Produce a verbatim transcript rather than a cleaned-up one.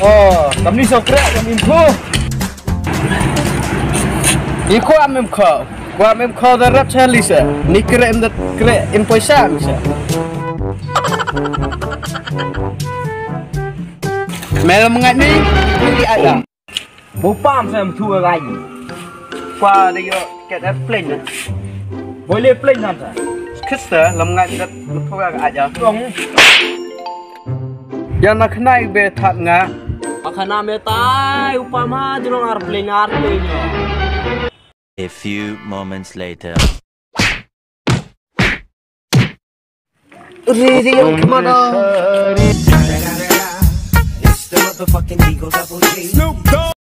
Oh, kami sokre kami mynthu. Iko amem kau. Gua amem kau darap chalisa. Ni kre em dat kre em poisa bisa. Mel mengat ni ni ada. Bopam saya mynthu lagi. Qua đây cái đá plane này. Boleh plane nanti. Kista lam ngat dat mynthu aja. Dong. Yang nak naik be that nga. Akana metai upama jurong ar plane artinya. A few moments later. Riri yang kemana? It's the motherfucking Eagle Double G. Snoop Dogg.